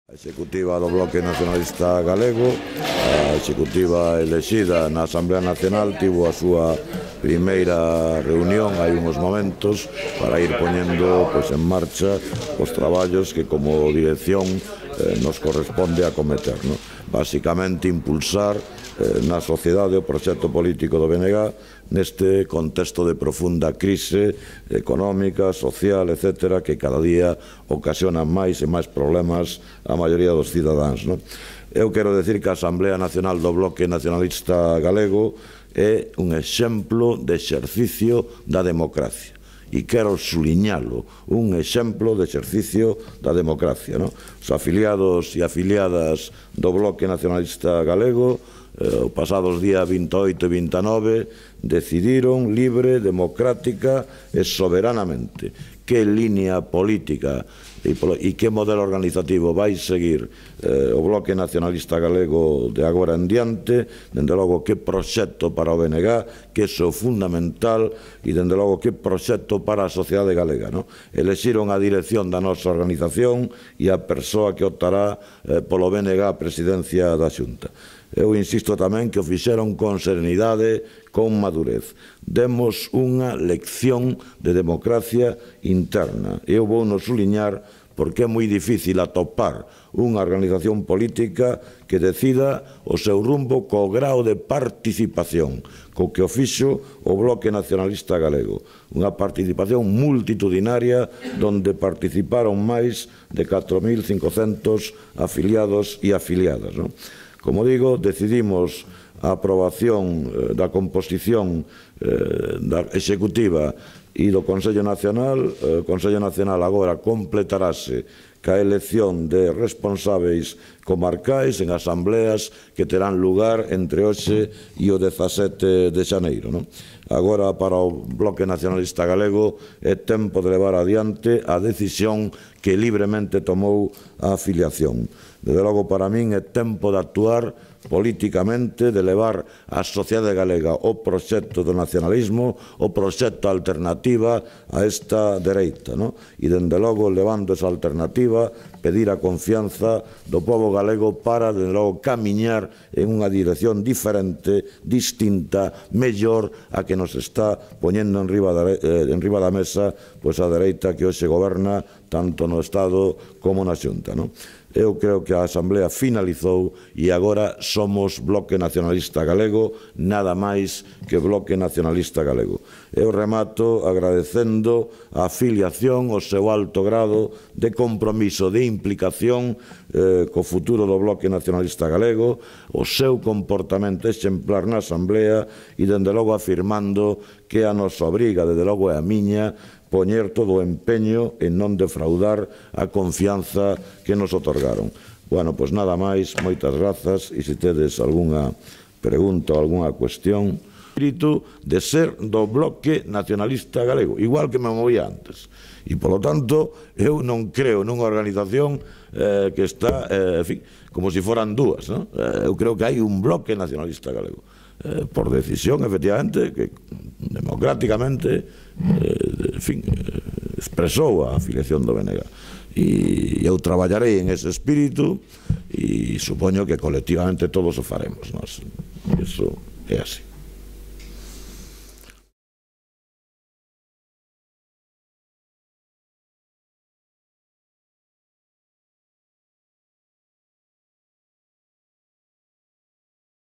A executiva do Bloque Nacionalista Galego, a executiva elexida na Asamblea Nacional, tivo a súa primeira reunión hai uns momentos para ir poñendo en marcha os traballos que como dirección nos corresponde acometer. Básicamente impulsar na sociedade o proxecto político do BNG neste contexto de profunda crise económica, social, etc., que cada día ocasiona máis e máis problemas a maioría dos cidadáns. Eu quero decir que a Asamblea Nacional do Bloque Nacionalista Galego é un exemplo de exercicio da democracia. E quero suliñalo, un exemplo de exercicio da democracia. Os afiliados e afiliadas do Bloque Nacionalista Galego, o pasados días 28 e 29, decidiron libre, democrática e soberanamente que línea política e que modelo organizativo vai seguir o Bloque Nacionalista Galego de agora en diante, dende logo que proxecto para o BNG, que é o fundamental, e dende logo que proxecto para a sociedade galega. Elexiron a dirección da nosa organización e a persoa que optará polo BNG a presidencia da Xunta. Eu insisto tamén que o fixeron con serenidade, con madurez. Demos unha lección de democracia interna. Eu vou nos suliñar porque é moi difícil atopar unha organización política que decida o seu rumbo co grao de participación co que o fixo o Bloque Nacionalista Galego. Unha participación multitudinaria onde participaron máis de 4.500 afiliados e afiliadas. Como digo, decidimos a aprobación da composición da executiva e do Consello Nacional. O Consello Nacional agora completarase ca elección de responsáveis comarcais en asambleas que terán lugar entre hoxe e o 17 de xaneiro. Agora, para o Bloque Nacionalista Galego, é tempo de levar adiante a decisión que libremente tomou a afiliación. Desde logo, para min, é tempo de actuar políticamente, de levar a sociedade galega o proxecto do nacionalismo, o proxecto alternativa a esta dereita. E, dende logo, levando esa alternativa, pedir a confianza do povo galego para, dende logo, camiñar en unha dirección diferente, distinta, mellor a que nos está poñendo en riba da mesa a dereita que hoxe goberna tanto no Estado como na Xunta. Eu creo que a Asamblea finalizou e agora somos Bloque Nacionalista Galego, nada máis que Bloque Nacionalista Galego. Eu remato agradecendo a afiliación, o seu alto grado de compromiso, de implicación co futuro do Bloque Nacionalista Galego, o seu comportamento exemplar na Asamblea e, dende logo, afirmando que a nosa obriga, desde logo é a miña, poñer todo o empeño en non defraudar a confianza que nos otorgaron. Bueno, pois nada máis, moitas grazas, e se tedes algunha pregunta ou algunha cuestión, espírito de ser do Bloque Nacionalista Galego, igual que me movía antes. E, polo tanto, eu non creo nunha organización que está, en fin, como se foran dúas. Eu creo que hai un Bloque Nacionalista Galego. Por decisión, efectivamente, que democráticamente expresou a afiliación do BNG. E eu traballarei en ese espírito e supoño que colectivamente todos o faremos. Iso é así.